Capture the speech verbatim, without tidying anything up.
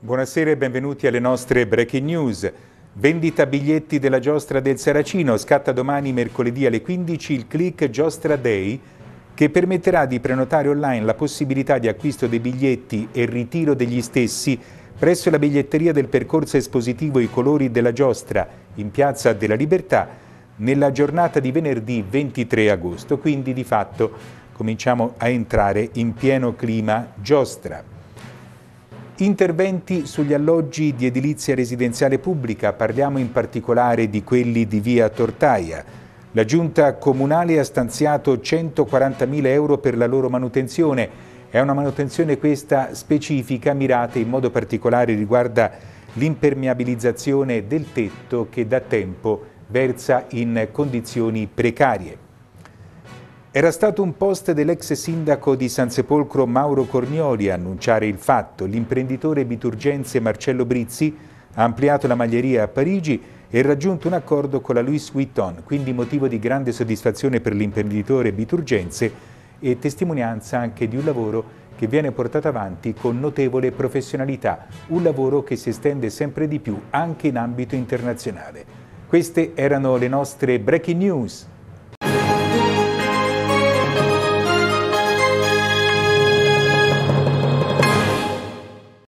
Buonasera e benvenuti alle nostre breaking news. Vendita biglietti della giostra del Saracino, scatta domani mercoledì alle quindici il Click Giostra Day che permetterà di prenotare online la possibilità di acquisto dei biglietti e ritiro degli stessi presso la biglietteria del percorso espositivo I colori della giostra in Piazza della Libertà nella giornata di venerdì ventitré agosto, quindi di fatto cominciamo a entrare in pieno clima giostra. Interventi sugli alloggi di edilizia residenziale pubblica, parliamo in particolare di quelli di via Tortaia. La giunta comunale ha stanziato centoquarantamila euro per la loro manutenzione. È una manutenzione questa specifica, mirata in modo particolare riguarda l'impermeabilizzazione del tetto che da tempo versa in condizioni precarie. Era stato un post dell'ex sindaco di Sansepolcro Mauro Cornioli a annunciare il fatto. L'imprenditore biturgense Marcello Brizzi ha ampliato la maglieria a Parigi e raggiunto un accordo con la Louis Vuitton, quindi motivo di grande soddisfazione per l'imprenditore biturgense e testimonianza anche di un lavoro che viene portato avanti con notevole professionalità, un lavoro che si estende sempre di più anche in ambito internazionale. Queste erano le nostre breaking news.